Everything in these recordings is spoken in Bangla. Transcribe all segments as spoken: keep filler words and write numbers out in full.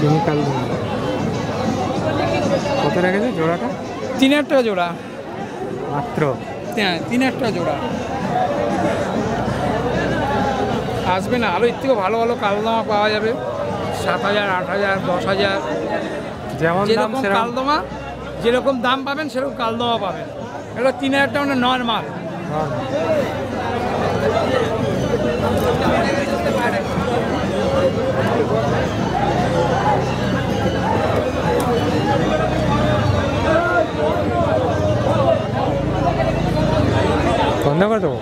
চিনি কালদমা কত রেখেছে জোড়াটা? তিন হাজার টাকা জোড়া মাত্র। হ্যাঁ, তিন হাজার টাকা জোড়া। আসবে না, আরও এর থেকেও ভালো ভালো কালদমা পাওয়া যাবে, সাত হাজার আট হাজার দশ হাজার যেমন যেরকম কালদমা যেরকম দাম পাবেন সেরকম কালদমা পাবেন। এগুলো তিন হাজার টাকা মানে নর্মাল। বন্ধ করে দেবো।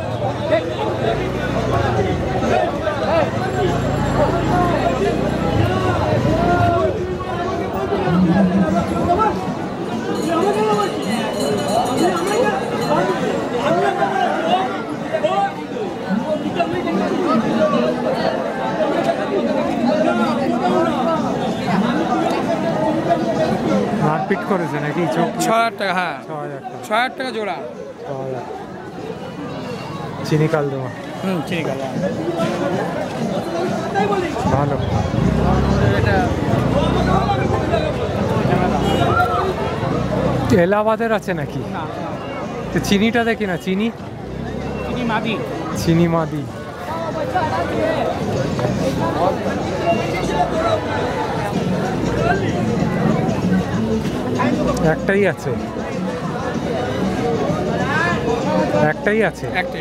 মারপিট করেছে নাকি? চোখ ছ হাজার টাকা। হ্যাঁ, ছ হাজার টাকা ছ হাজার টাকা জোড়া। চিনি কালদমা। হুম, চিনি কালদমা ভালো। এলাহাবাদের আছে নাকি? তো চিনিটা দেখি না, চিনি চিনি মাদি। চিনি মাদি একটাই আছে, একটাই আছে একটাই।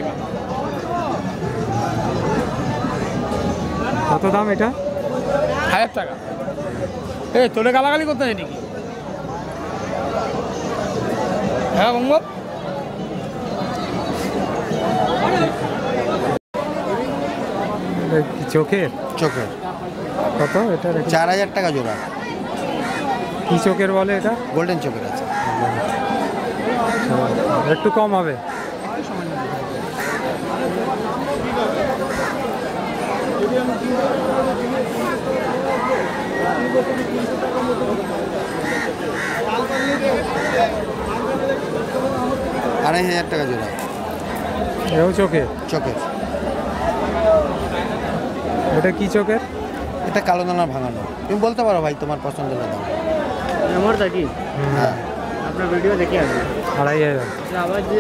কত দাম এটা? হাজার টাকা। এ তোলে গালাগালি করতে হয় নাকি? হ্যাঁ মঙ্গল, চোখের চোখের কত? এটা চার হাজার টাকা জোড়া। কি চোখের বলে এটা? গোল্ডেন চোখের আছে। একটু কম হবে। আড়াই হাজার টাকা জোড়া। এও চোখের? চোখের। এটা কি চোখের? এটা কালো দানা ভাঙানো। তুমি বলতে পারো ভাই তোমার পছন্দের দাম। আমার তা কি? হ্যাঁ, আপনার ভিডিও দেখে আসবে। আড়াই হাজার। আবার যে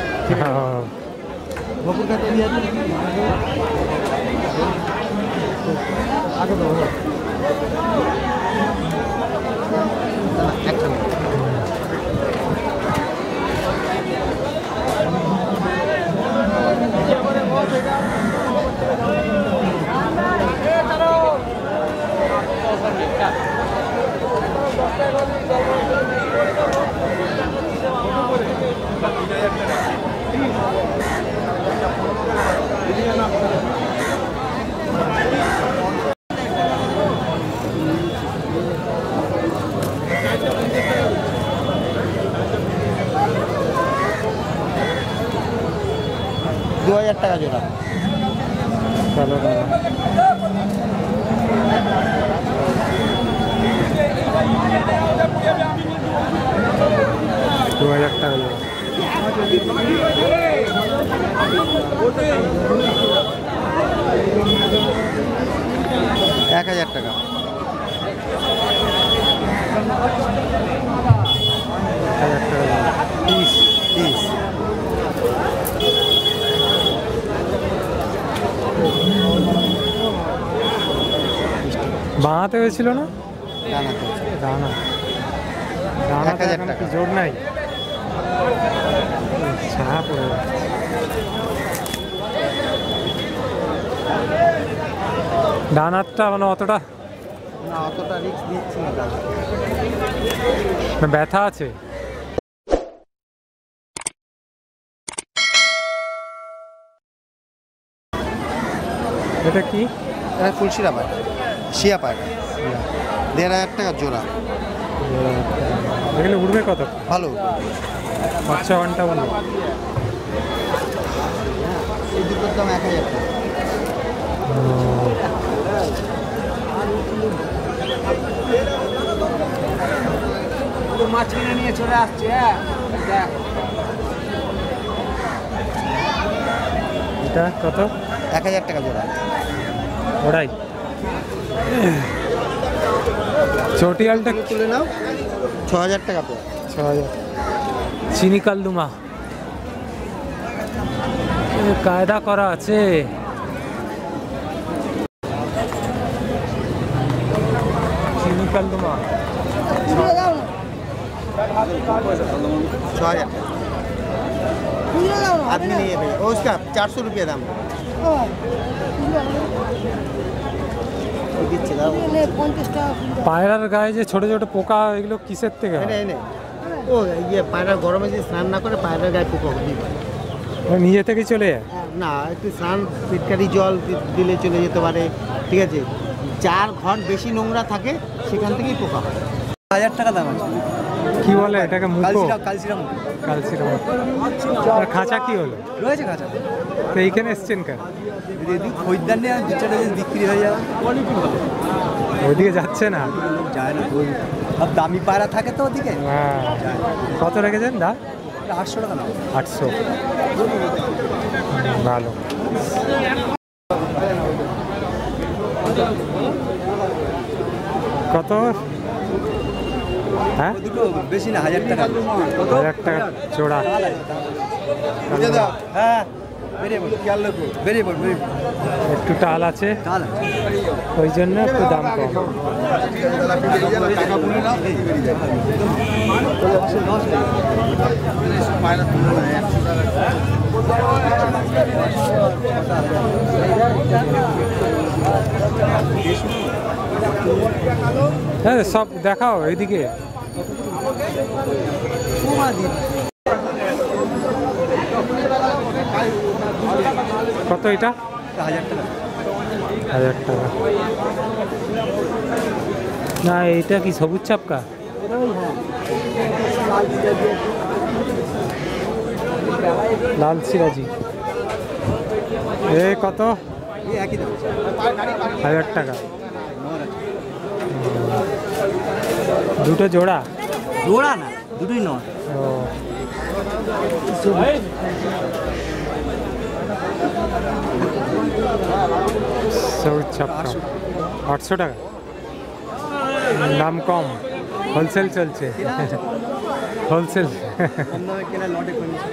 দু হাজার টাকা জোড়া। কালো দানা দু হাজার টাকা জোড়া। এক হাজার টাকা। এক হাজার টাকা জোড়া। পিস পিস বাঁহাতে হয়েছিল না? দানা তো দানা দানা এক হাজার টাকা। জোর নাই, ছায়া পড়ে যাচ্ছে। ডানারটা মানে অতটা না, অতটা রিস্ক দিচ্ছি না দাদা। না, ব্যথা আছে। এটা কি? এটা ফুলশিরা পায়রা, শিয়া পায়রা। দেড় হাজার টাকা জোড়া। এখানে উঠবে কত? ভালো। বাচ্চা ঘন্টা বলো। এই দুটোর দাম এক হাজার টাকা। মাছ কিনে নিয়ে চলে আসছে। এটা কত? এক হাজার টাকা জোড়া। ওরাই চটিয়ালটা তুলে নাও, ছ হাজার টাকা পেয়ে। ছ হাজার। চিনি কালদুমা এ কায়দা করা আছে। চিনি কালদুমা ছ হাজার आदमी नहीं है भैया, वो उसका चार सौ रुपया दाम। পায়রার গায়ে যে ছোট ছোট পোকা, এগুলো কিসের থেকে হয়? नहीं नहीं ও ইয়ে পায়রা গরমে যদি স্নান না করে পায়রার গায়ে পোকা হতেই পারে। ও নিজে থেকেই চলে যায়? না, একটু স্নান পিটকারি জল দি- দিলে চলে যেতে পারে, ঠিক আছে। যার ঘর বেশি নোংরা থাকে সেখান থেকেই পোকা হয়। হাজার টাকা দাম আছে। কি বলে এটাকে? মুখো? কালচিরা মুখ কালচিরা মুখো। আর খাঁচা কি হলো? রয়েছে কাঁচা। তো এইখানে এসছেন কেন? যদি খরিদ্দার নিয়ে দু চারটা যদি বিক্রি হয়ে যাবে, কোয়ালিটি ভালো, ওইদিকে যাচ্ছে না? যায় না। ওই সব দামি পায়রা থাকে তো ওদিকে। হ্যাঁ। কত রেখেছেন দা? আটশো টাকা দাম। আটশো। ভালো। কত? হ্যাঁ, দুটো বেশি না, হাজার টাকা। হাজার টাকা জোড়া। হ্যাঁ, বেরিয়ে পড়ো, বেরিয়ে পড়ো, বেরিয়ে পড়ো। একটু টাল আছে, তাহলে ওই জন্য একটু দাম কম। হ্যাঁ, সব দেখাও এইদিকে। কত এটা? হাজার টাকা। হাজার টাকা। না, এইটা কি সবুজ চাপকা? লাল সিরাজি। এ কত? একই দাম। হাজার টাকা। দুটো জোড়া? জোড়া না, দুটোই নয়। ও, সবুজ চাপকা। আটশো টাকা। দাম কম, হোলসেল চলছে। হোলসেল। কম দামে কেনা লটে কমিশন।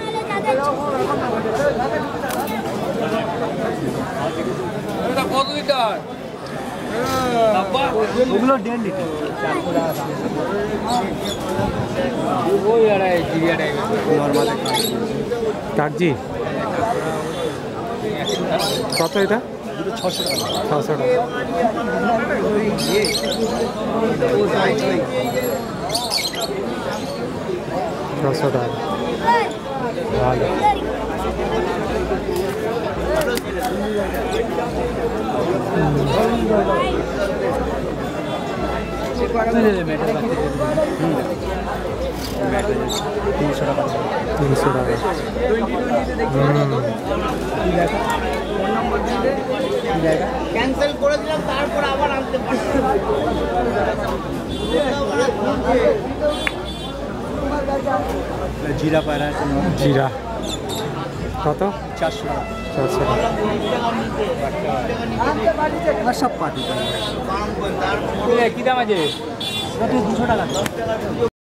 ওগুলো দেড় লিটার। কাগজি কত এটা? ছশো টাকা। ছশো টাকা। ছশো টাকা। ভালো। তিনশো টাকা। তিনশো টাকা। ক্যান্সেল করে দিলাম, তারপর আবার আনতে জিরা পায়রা আছে। জিরা কত? চারশো টাকা। চারশো টাকা। আর সব পাটি কি দাম আছে? দুশো টাকা।